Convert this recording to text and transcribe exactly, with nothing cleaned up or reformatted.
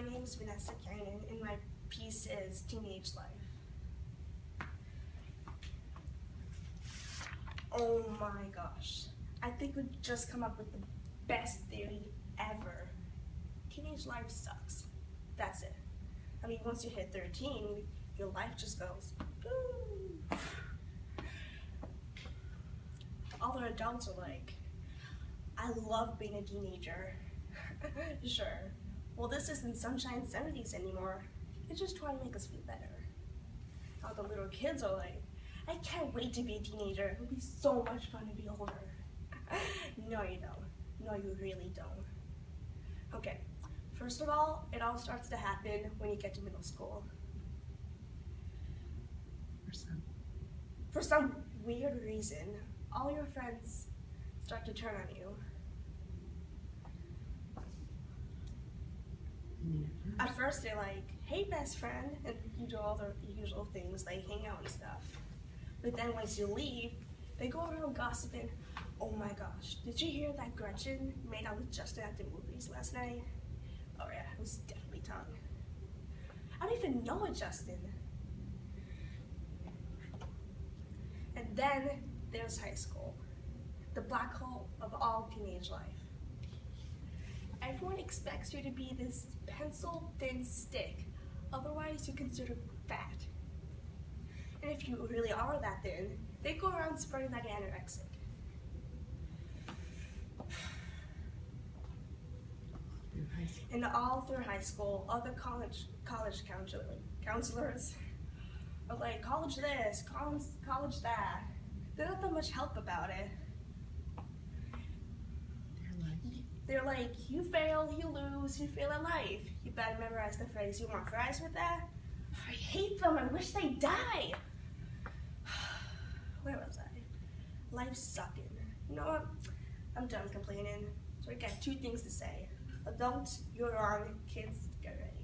name is Vanessa Cannon, and my piece is Teenage Life. Oh my gosh. I think we just come up with the best theory ever. Teenage life sucks. That's it. I mean, once you hit thirteen, your life just goes boom. Other adults are like, I love being a teenager. Sure. Well, this isn't Sunshine seventies anymore. It's just trying to make us feel better. All the little kids are like, I can't wait to be a teenager. It would be so much fun to be older. No, you don't. No, you really don't. Okay, first of all, it all starts to happen when you get to middle school. For some. For some weird reason, all your friends start to turn on you. At first they're like, hey best friend, and you do all the usual things like hang out and stuff. But then once you leave, they go around gossiping, oh my gosh, did you hear that Gretchen made out with Justin at the movies last night? Oh yeah, it was definitely tongue. I don't even know a Justin. And then there's high school, the black hole of all teenage life. Everyone expects you to be this pencil-thin stick, otherwise you're considered fat. And if you really are that thin, they go around spreading that you're anorexic. And all through high school, other college college counselor, counselors are like, college this, college, college that. There's not that much help about it. They're like, you fail, you lose, you fail at life. You better memorize the phrase, you want fries with that? I hate them, I wish they died. Where was I? Life's sucking. You know what? I'm done complaining. So I got two things to say. Adults, you're wrong. Kids, get ready.